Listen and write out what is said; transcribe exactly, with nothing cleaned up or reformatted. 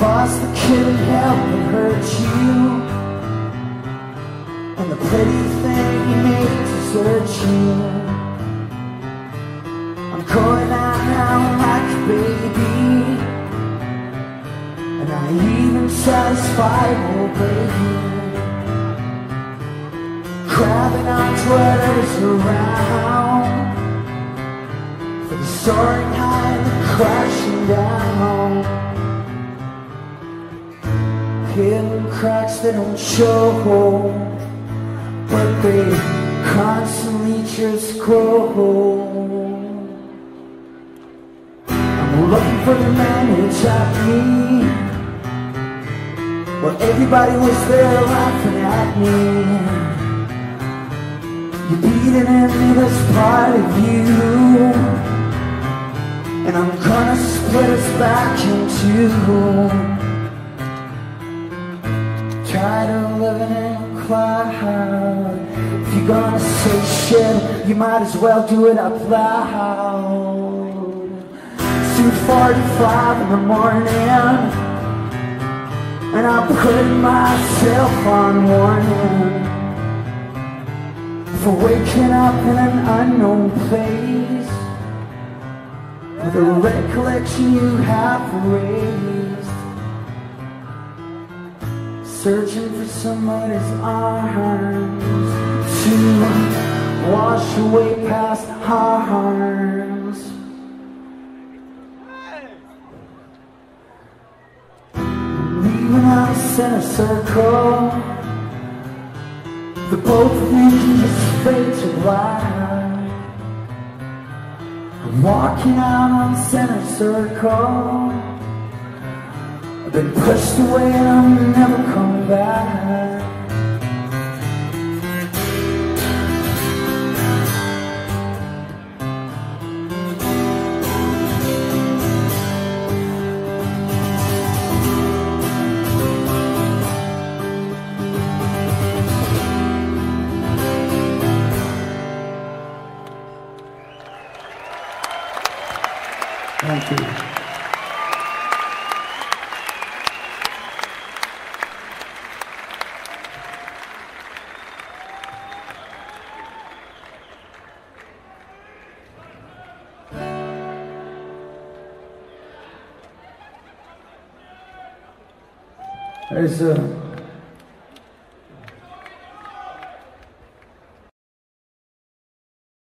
cause that couldn't help but hurt you, and the pretty thing you made to desert you. I'm going out now like a baby, and I even satisfied old baby, grabbing onto whatever's around, for the soaring high and the crashing down. Hidden cracks that don't show, but they constantly just grow. I'm looking for the man who trapped me, well, everybody was there laughing at me. You're beating at me, that's part of you, and I'm gonna split us back in two. Tired of living in a cloud. If you're gonna say shit, you might as well do it up loud. It's two forty-five in the morning, and I'm putting myself on warning for waking up in an unknown place, with a recollection you have erased, searching for somebody's arms to wash away past harms. Leaving out a center circle, the both of you can just fade to black. I'm walking out on center circle, I've been pushed away and I'm never coming back. Thank you. There's a